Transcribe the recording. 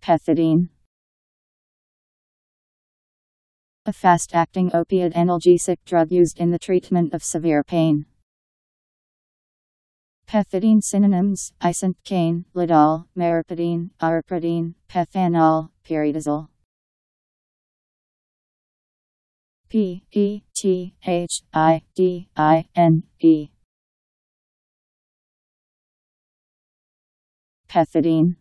Pethidine. A fast-acting opioid analgesic drug used in the treatment of severe pain. Pethidine synonyms: isonipecaine, lidol, meperidine, operidine, pethanol, piridosal. Pethidine. Pethidine.